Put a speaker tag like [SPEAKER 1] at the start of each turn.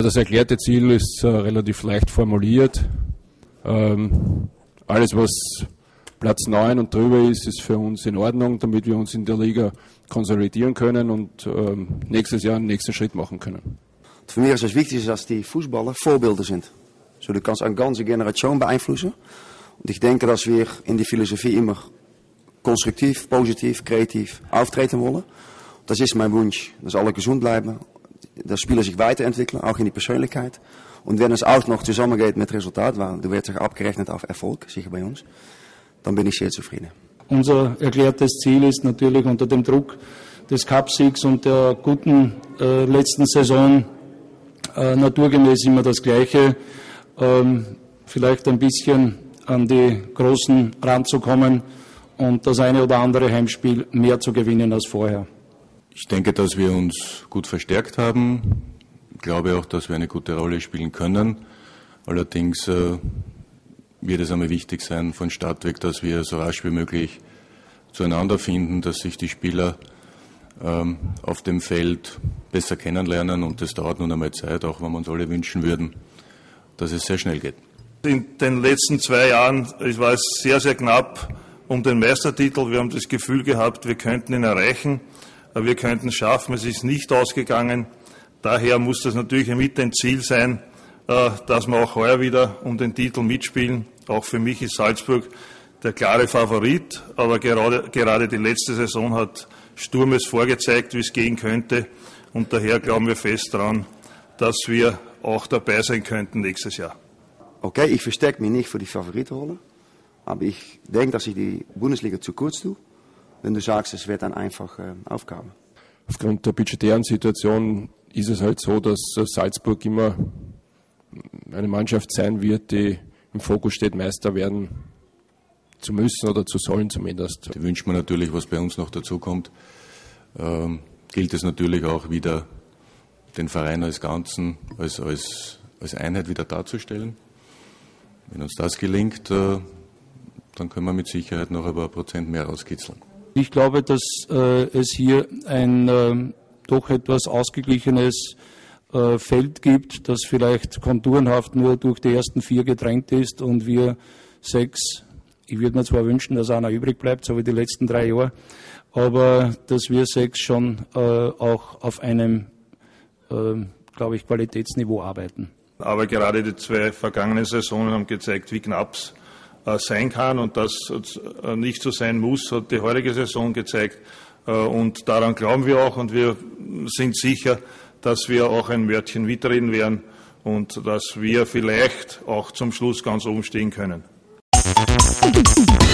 [SPEAKER 1] das erklärte Ziel ist relativ leicht formuliert. Alles, was Platz 9 und drüber ist für uns in Ordnung, damit wir uns in der Liga konsolidieren können und nächstes Jahr einen nächsten Schritt machen können.
[SPEAKER 2] Für mich ist es wichtig, dass die Fußballer Vorbilder sind. So, du kannst eine ganze Generation beeinflussen. Und ich denke, dass wir in die Philosophie immer konstruktiv, positiv, kreativ auftreten wollen. Das ist mein Wunsch, dass alle gesund bleiben, dass Spieler sich weiterentwickeln, auch in die Persönlichkeit. Und wenn es auch noch zusammengeht mit Resultat, weil du wirst sich abgerechnet auf Erfolg, sicher bei uns, dann bin ich sehr zufrieden.
[SPEAKER 3] Unser erklärtes Ziel ist natürlich unter dem Druck des Cupsiegs und der guten letzten Saison naturgemäß immer das Gleiche, vielleicht ein bisschen an die Großen ranzukommen und das eine oder andere Heimspiel mehr zu gewinnen als vorher.
[SPEAKER 4] Ich denke, dass wir uns gut verstärkt haben. Ich glaube auch, dass wir eine gute Rolle spielen können. Allerdings wird es einmal wichtig sein, von Start weg, dass wir so rasch wie möglich zueinander finden, dass sich die Spieler auf dem Feld besser kennenlernen. Und das dauert nun einmal Zeit, auch wenn wir uns alle wünschen würden, dass es sehr schnell geht.
[SPEAKER 5] In den letzten 2 Jahren war es sehr, sehr knapp um den Meistertitel. Wir haben das Gefühl gehabt, wir könnten ihn erreichen, wir könnten es schaffen. Es ist nicht ausgegangen. Daher muss das natürlich mit ein Ziel sein, dass wir auch heuer wieder um den Titel mitspielen. Auch für mich ist Salzburg der klare Favorit, aber gerade die letzte Saison hat Sturmes vorgezeigt, wie es gehen könnte. Und daher glauben wir fest daran, dass wir auch dabei sein könnten nächstes Jahr.
[SPEAKER 2] Okay, ich verstecke mich nicht für die Favoritenrolle, aber ich denke, dass ich die Bundesliga zu kurz tue, wenn du sagst, es wird eine einfache Aufgabe.
[SPEAKER 1] Aufgrund der budgetären Situation ist es halt so, dass Salzburg immer eine Mannschaft sein wird, die im Fokus steht, Meister werden zu müssen oder zu sollen zumindest.
[SPEAKER 4] Die wünscht man natürlich, was bei uns noch dazu kommt. Gilt es natürlich auch wieder, den Verein als Ganzen, als Einheit wieder darzustellen. Wenn uns das gelingt, dann können wir mit Sicherheit noch ein paar Prozent mehr rauskitzeln.
[SPEAKER 3] Ich glaube, dass es hier ein doch etwas ausgeglichenes Feld gibt, das vielleicht konturenhaft nur durch die ersten 4 gedrängt ist und wir 6, ich würde mir zwar wünschen, dass einer übrig bleibt, so wie die letzten 3 Jahre, aber dass wir 6 schon auch auf einem, glaube ich, Qualitätsniveau arbeiten.
[SPEAKER 5] Aber gerade die 2 vergangenen Saisonen haben gezeigt, wie knapp es sein kann und dass es nicht so sein muss, hat die heutige Saison gezeigt. Und daran glauben wir auch und wir sind sicher, dass wir auch ein Wörtchen mitreden werden und dass wir vielleicht auch zum Schluss ganz oben stehen können.